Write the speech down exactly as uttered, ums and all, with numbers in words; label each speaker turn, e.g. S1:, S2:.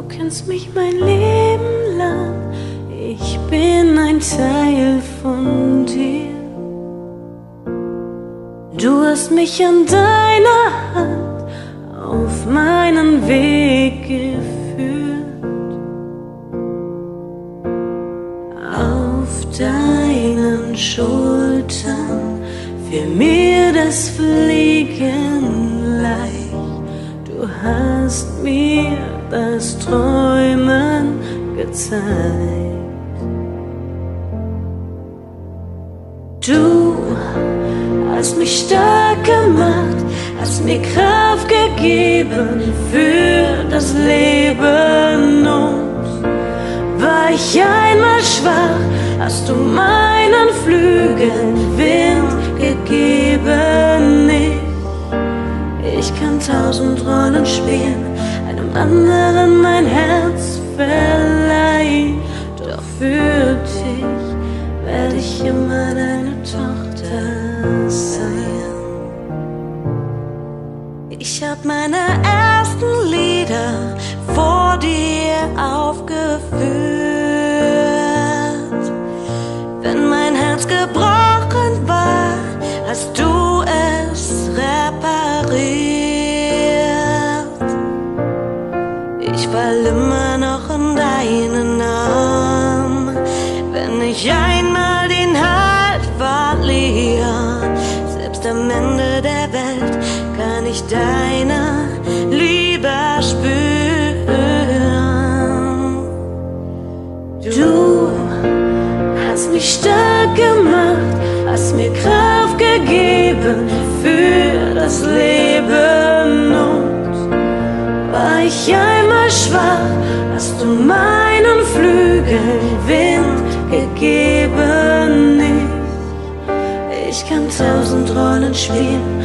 S1: kennst mich mein Leben lang, ich bin ein Teil von dir. Du hast mich an deiner Hand auf meinen Weg geführt. Auf deinen Schultern fiel mir das Fliegen leicht. Du hast mir das Träumen gezeigt. Du hast mich stark gemacht, hast mir Kraft gegeben für das Leben. Und war ich einmal schwach, hast du meinen Flügeln Wind gegeben. Ich, ich kann tausend Rollen spielen, einem anderen mein Herz verleihen. Doch für dich werde ich immer deine Tochter sein. Ich hab meine ersten Lieder vor dir aufgeführt. Wenn mein Herz gebrochen war, hast du es repariert. Ich fall immer noch in deinen Arm, wenn ich einmal den Halt verliere. Selbst am Ende der Welt kann ich deine Liebe spüren. Du hast mich stark gemacht, hast mir Kraft gegeben für das Leben. Und war ich einmal schwach, hast du meinen Flügeln Wind gegeben. Ich, ich kann tausend Rollen spielen,